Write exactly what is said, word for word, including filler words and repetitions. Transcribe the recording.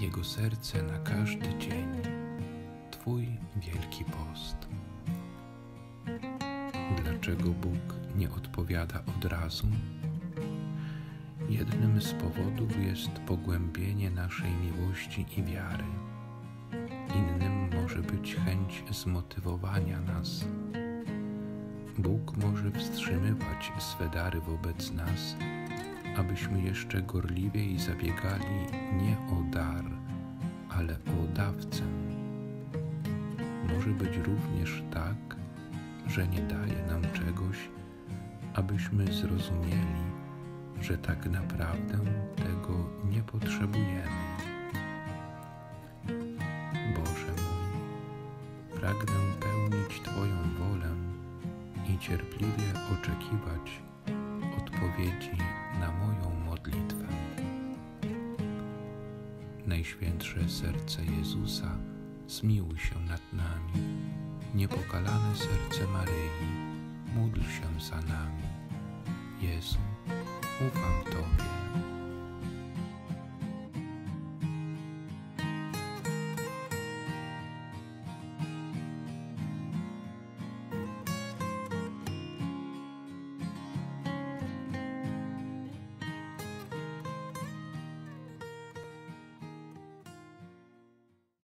Jego serce na każdy dzień, Twój Wielki Post. Dlaczego Bóg nie odpowiada od razu? Jednym z powodów jest pogłębienie naszej miłości i wiary. Innym może być chęć zmotywowania nas. Bóg może wstrzymywać swe dary wobec nas, abyśmy jeszcze gorliwiej zabiegali nie o dar, ale o dawcę. Może być również tak, że nie daje nam czegoś, abyśmy zrozumieli, że tak naprawdę tego nie potrzebujemy. Boże mój, pragnę pełnić Twoją wolę i cierpliwie oczekiwać odpowiedzi na moją modlitwę. Najświętsze serce Jezusa, zmiłuj się nad nami. Niepokalane serce Maryi, módl się za nami. Jezu, ufam Tobie.